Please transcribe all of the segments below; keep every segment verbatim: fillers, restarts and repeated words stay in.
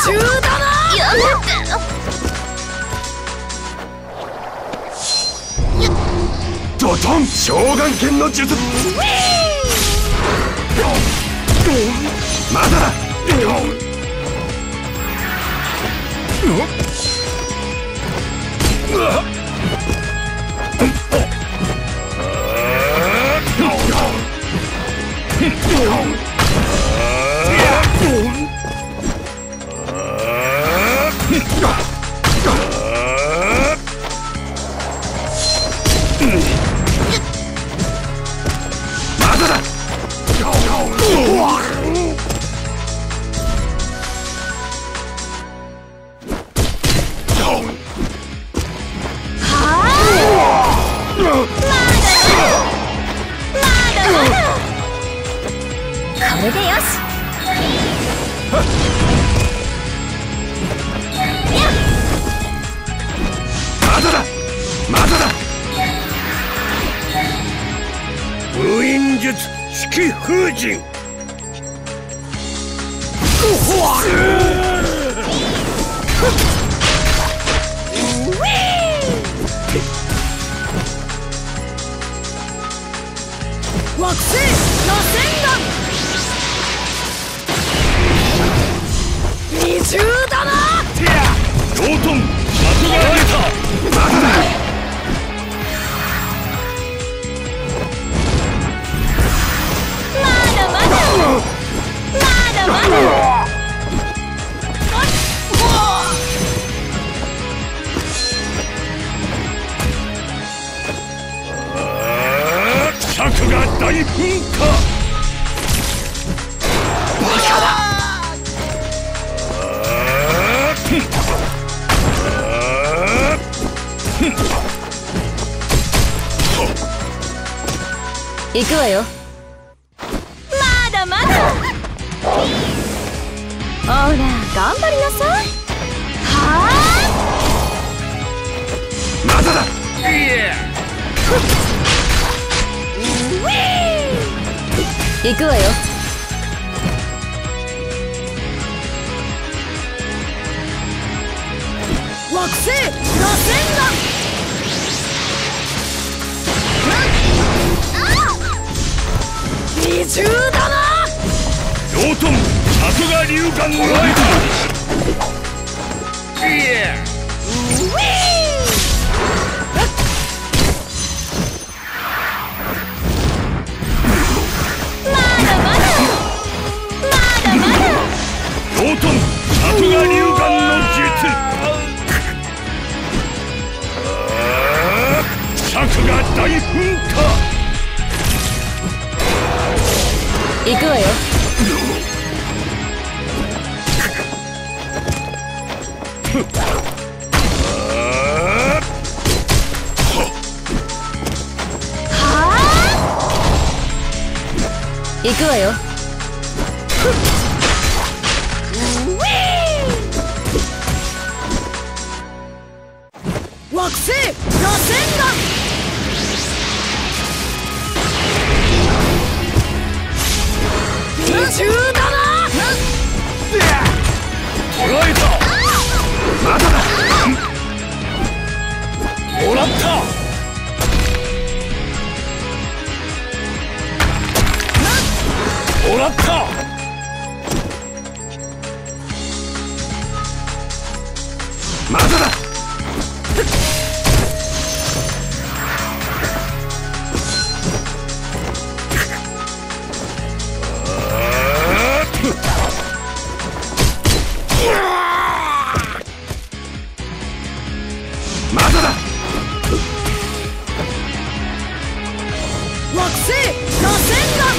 重だな。やめて。 ドトン召喚剣の術。まだだ。 これでよし。 まだだまだだ。封印術式封神。 惑星螺旋弾。二重だな。 ロートン幕が開いた。まだだ。 まだまだまだまだ。 尺が大噴火。バカだ。 行くわよ。まだまだ。ほら頑張りなさい。はあ。まだだ。 行くわよ。惑星螺旋弾。二重だな。 ロートン尺が龍眼のライト。 まだまだまだまだ。 ロートン尺が龍眼の術。尺が大噴火。 行くわよ。はあ。行くわよ。惑星螺旋弾。二重だな。 捕らえた。まだだ。もらった。もらった。まだだ。まだだ。 惑星螺旋弾。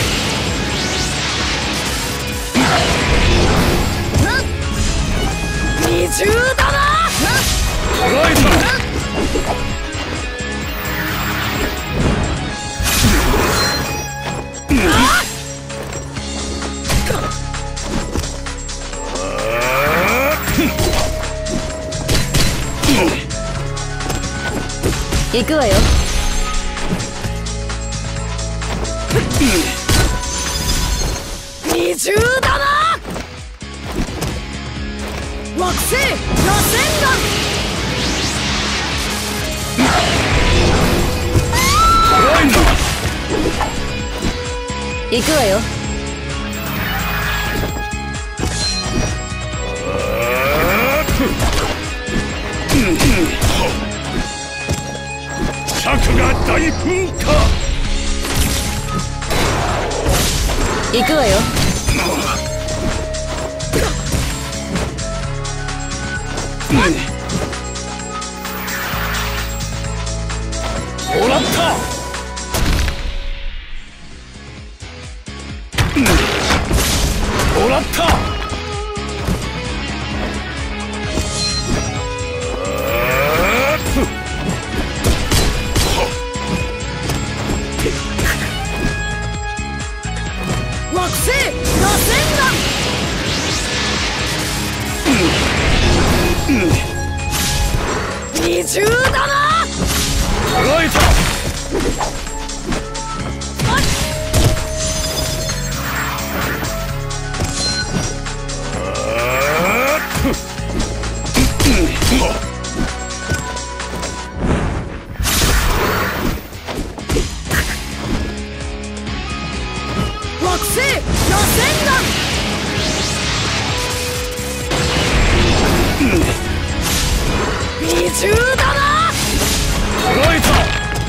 二重だな。 捕らえた。 行くわよ。二重だな。 惑星螺旋岩。 怖いんだ。 行くわよ。 尺が大噴火。 行くわよ。 もらった。もらった。 惑星螺旋岩。二重だな。 捉えた。 惑星螺旋岩。二重だな。 捉えた。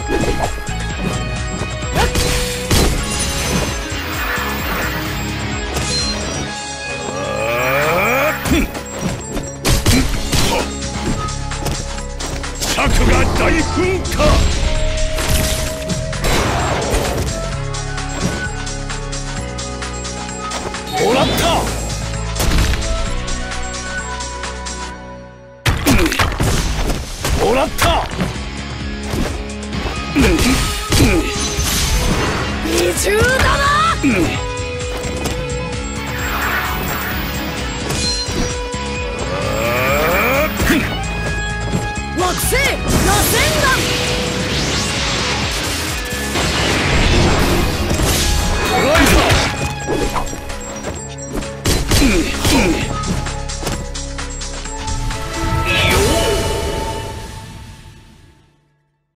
尺が大噴火。もらった。もらった。 二重だな。